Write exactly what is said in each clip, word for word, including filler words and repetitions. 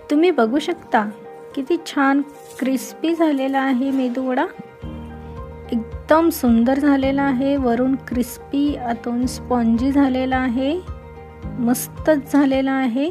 तुम्ही बघू शकता किती छान क्रिस्पी झालेला आहे मेदूवडा। एकदम सुंदर झालेला आहे, वरून क्रिस्पी आतून स्पॉन्जी झालेला आहे, मस्तच झालेला आहे।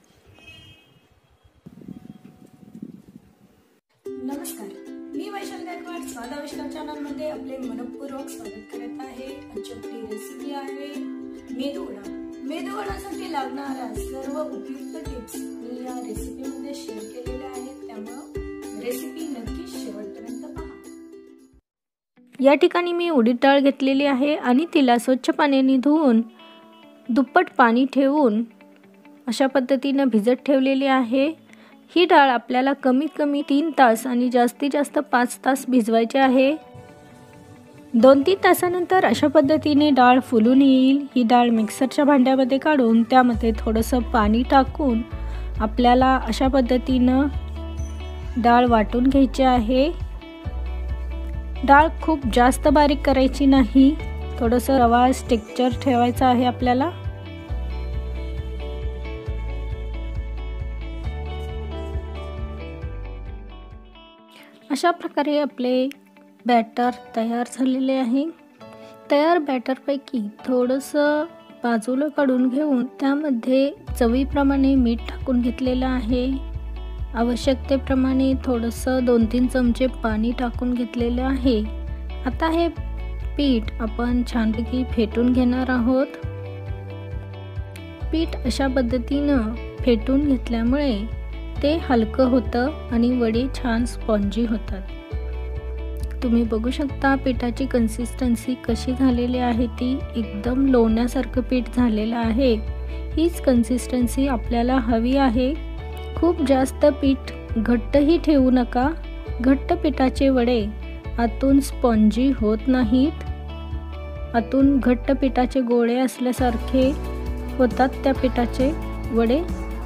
नमस्कार, मी वैशाली गायकवाड स्वाद आविष्कार चॅनल मध्ये आपले मनपूर्वक स्वागत करत आहे। आजची आपली रेसिपी आहे मेदूवडा। मेदूवडासाठी लागणाऱ्या सर्व उपयुक्त टिप्स मी या रेसिपी मध्ये शेअर केलेल्या आहेत, त्यामुळे रेसिपी नक्की शेवटपर्यंत पहा। या ठिकाणी मी उडीद डाळ घेतलेली आहे आणि तिला स्वच्छ पाण्याने धुवून दुप्पट पाणी ठेवून अशा पद्धतीने भिजत ठेवलेली आहे। ही डाळ आपल्याला कमीत कमी तीन तास आणि जास्तीत जास्त पाच तास भिजवायची आहे। दोन तीन तासानंतर अशा पद्धतीने डाळ फुलून येईल। ही डाळ मिक्सरच्या भांड्यामध्ये काढून त्यामध्ये थोडंसं पाणी टाकून आपल्याला अशा पद्धतीनं डाळ वाटून घ्यायची आहे। डाळ खूप जास्त बारीक करायची नाही, थोडंसं रवा टेक्स्चर ठेवायचं आहे आपल्याला। अशा प्रकारे आपले बॅटर तयार झालेले आहे। तयार बॅटरपैकी थोडंसं बाजूला काढून घेऊन त्यामध्ये चवीप्रमाणे मीठ टाकून घेतलेलं आहे। आवश्यकतेप्रमाणे थोडंसं दोन तीन चमचे पाणी टाकून घेतलेलं आहे। आता हे पीठ आपण छानपैकी फेटून घेणार आहोत। पीठ अशा पद्धतीनं फेटून घेतल्यामुळे ते हलकं होतं आणि वडे छान स्पॉन्जी होतात। तुम्ही बघू शकता पिठाची कन्सिस्टन्सी कशी झालेली आहे, ती एकदम लोण्यासारखं पीठ झालेलं आहे। हीच कन्सिस्टन्सी आपल्याला हवी आहे। खूप जास्त पीठ घट्टही ठेवू नका, घट्ट पिठाचे वडे आतून स्पॉन्जी होत नाहीत, आतून घट्ट पिठाचे गोळे असल्यासारखे होतात त्या पिठाचे वडे।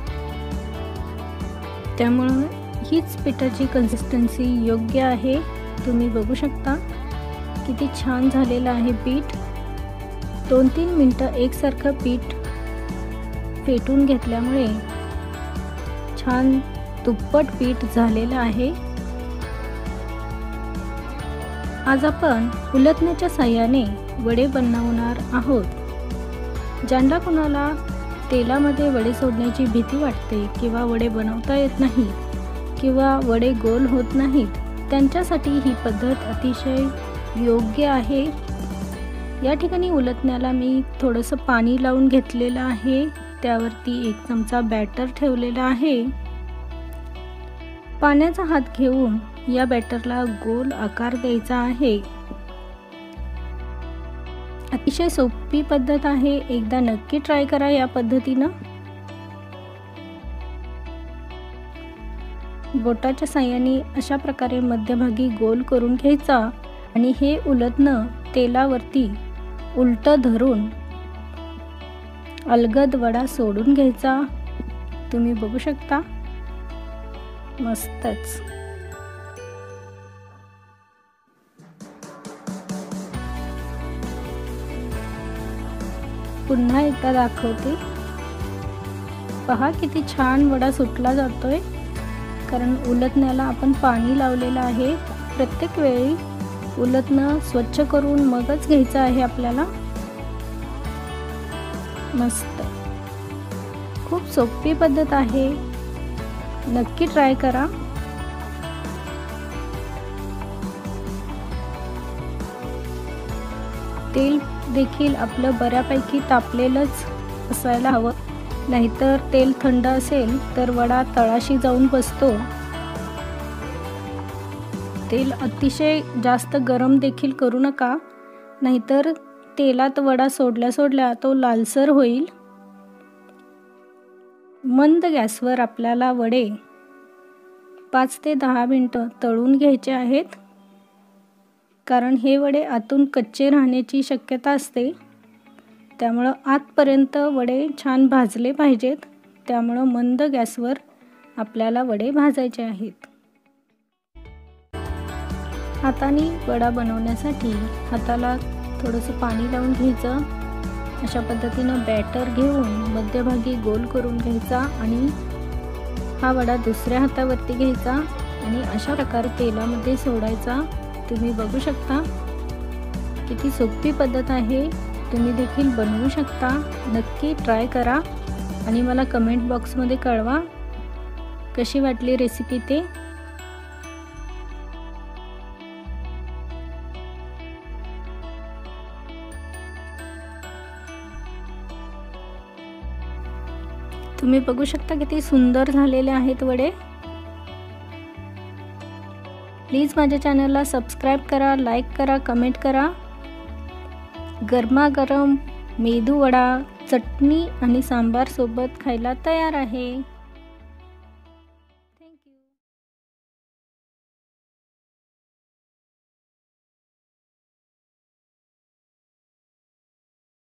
त्यामुळे हीच पिठाची कन्सिस्टन्सी योग्य आहे। तुम्ही बघू शकता किती छान झालेलं आहे पीठ। दोन तीन मिनटं एकसारखं पीठ फेटून घेतल्यामुळे छान दुप्पट पीठ झालेलं आहे। आज आपण उलटण्याच्या साहाय्याने वडे बनवणार आहोत। ज्यांना कोणाला तेलामध्ये वडे सोडण्याची भीती वाटते किंवा वडे बनवता येत नाही किंवा वडे गोल होत नाहीत, त्यांच्यासाठी ही पद्धत अतिशय योग्य आहे। या ठिकाणी उलटण्याला मी थोडंसं पाणी लावून घेतलेलं आहे, त्यावरती एक चमचा बॅटर ठेवलेला आहे। पाण्याचा हात घेऊन या बॅटरला गोल आकार द्यायचा आहे। अतिशय सोपी पद्धत आहे, एकदा नक्की ट्राय करा या पद्धतीनं। बोटाच्या साहाय्याने अशा प्रकारे मध्यभागी गोल करून घ्यायचा आणि हे उलटणं तेलावरती उलट धरून अलगद वडा सोडून घ्यायचा। तुम्ही बघू शकता मस्तच। पुन्हा एकदा दाखवते, पहा किती छान वडा सुटला जातोय, कारण उलटण्याला आपण पाणी लावलेलं आहे। प्रत्येक वेळी उलटणं स्वच्छ करून मगच घ्यायचं आहे आपल्याला। मस्त, खूप सोपी पद्धत आहे, नक्की ट्राय करा। तेल देखील आपलं बऱ्यापैकी तापलेलंच असायला हवं, नाहीतर तेल थंड असेल तर वडा तळाशी जाऊन बसतो। तेल अतिशय जास्त गरम देखील करू नका, नाहीतर तेलात वडा सोडल्या सोडल्या तो लालसर होईल। मंद गॅसवर आपल्याला वडे पाच ते दहा मिनिटं तळून घ्यायचे आहेत, कारण हे वडे आतून कच्चे राहण्याची शक्यता असते। त्यामुळं आतपर्यंत वडे छान भाजले पाहिजेत, त्यामुळं मंद गॅसवर आपल्याला वडे भाजायचे आहेत। हाताने वडा बनवण्यासाठी हाताला थोडंसं पाणी लावून घ्यायचं। अशा पद्धतीनं बॅटर घेऊन मध्यभागी गोल करून घ्यायचा आणि हा वडा दुसऱ्या हातावरती घ्यायचा आणि अशा प्रकारे तेलामध्ये सोडायचा। तुम्ही बघू शकता किती सोपी पद्धत आहे, तुम्ही देखील बनवू शकता। नक्की ट्राय करा आणि मला कमेंट बॉक्समध्ये कळवा कशी वाटली रेसिपी ते। तुम्ही बघू शकता किती सुंदर झालेले आहेत वडे। प्लीज माझ्या चॅनलला सबस्क्राईब करा, लाईक करा, कमेंट करा। गरमागरम मेदू वडा चटणी आणि सांबार सोबत खायला तयार आहे।